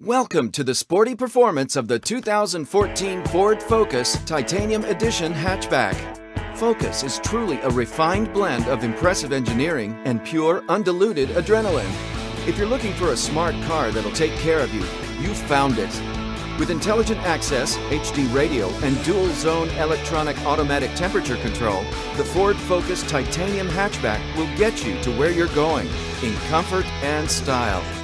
Welcome to the sporty performance of the 2014 Ford Focus Titanium Edition hatchback. Focus is truly a refined blend of impressive engineering and pure, undiluted adrenaline. If you're looking for a smart car that'll take care of you, you've found it. With intelligent access, HD radio, and dual-zone electronic automatic temperature control, the Ford Focus Titanium hatchback will get you to where you're going in comfort and style.